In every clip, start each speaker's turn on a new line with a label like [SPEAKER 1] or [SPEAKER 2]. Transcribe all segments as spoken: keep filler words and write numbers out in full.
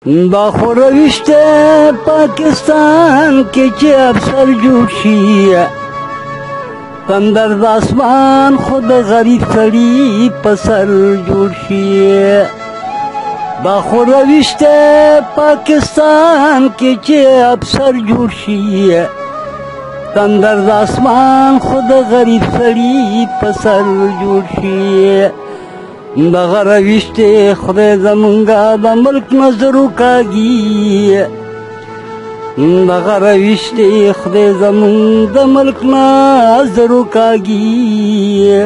[SPEAKER 1] دا خو روش دی پاکستان کې چې افسر جوړ شي تندر د اسمان خو د غریب سړي په سر جوړ شي دا خو روش دی پاکستان کې چې افسر جوړ شي تندر د اسمان خو د غریب سړي په سر جوړ شي دغه روش دی خدای زمونږه د ملک نظر وکاږي دغه روش دی خدای زمونږ د ملک نظر وکاږي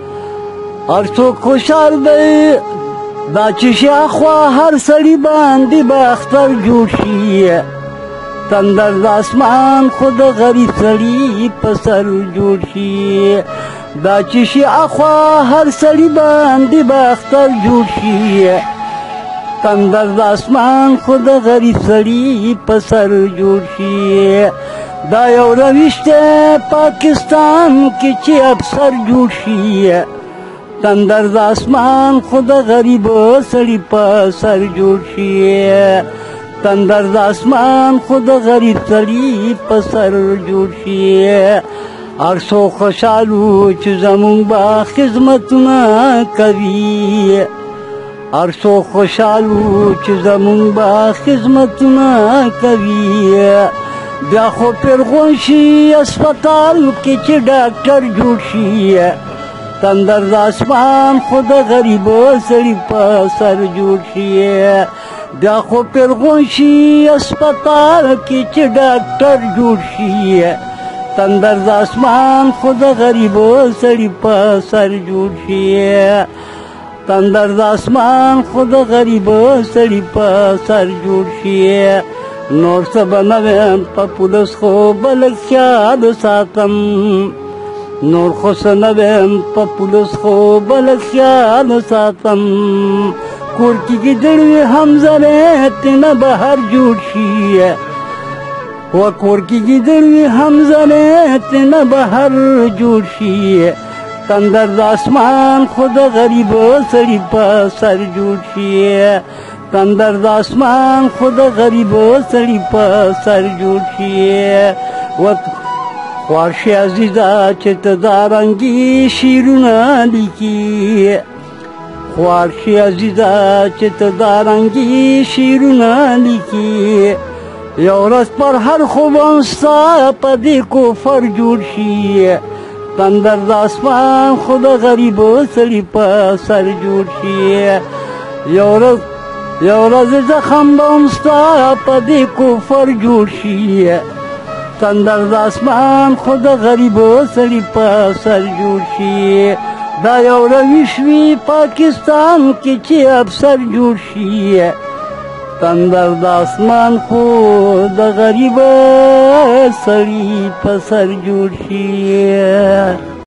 [SPEAKER 1] هر څوک خوشحال دی دا چې شاخوا هر سړي باندې به اختر جوړ شي تندر د اسمان خو د غریب سړي په سر جوړ شي دا چې شي اخوا هر سړي باندې به اختر جوړ شي تندر د اسمان خو د غریب سړي په سر جوړ شي دا یو روش دی پاکستان کې چې افسر جوړ شي تندر د اسمان خو د غریب سړي په سر جوړ شي تندر د اسمان خو د غریب سړي په سر جوړ شي هر څوک خوشحال و چې زمونږ به خدمتونه کوي هر څوک خوشحال و چې زمونږ به خدمتونه کوي بیا خو پیرغون شي اسپتال کې چې ډاکټر جوړ شي تندر د اسمان خو د غریب سړي په سر جوړ شي بیا خو پیرغون شي اسپتال کې چې ډاکټر جوړ شي تندر د اسمان خو د غریب سړي په سر جوړ شي تندر د اسمان خو د غریب سړي په سر جوړ شي نور څه به نه ویم په پولیس خو به لږ خیال ساتم نور خو څه نه ویم په پولیس خو به لږ خیال ساتم کور کې ګیدړ وي هم زری تېنه بهر جوړ شي و کور کې ګیدړ وي هم زری تېنه بهر جوړ شي تندر د اسمان خو د غریب سړي په سر جوړ شي تندر د اسمان خو د غریب سړي په سر جوړ شي و خوار شي عزیزه چې ته دا رنګي شعرونه لیکي خوار شي عزیزه چې ته دا رنګي شعرونه لیکي یو ورځ پر هر خوبان ستا په دې کفر جوړ شي تندر د اسمان خو د غریب سړي په سر جوړ شي یو ورځ یو ورځ زخم به هم ستا په دې کفر جوړ شي تندر د اسمان خو د غریب سړي په سر جوړ شي دا یو روش وي پاکستان کې چې افسر جوړ شي تندر د اسمان خو د غریب سړي په سر جوړ شي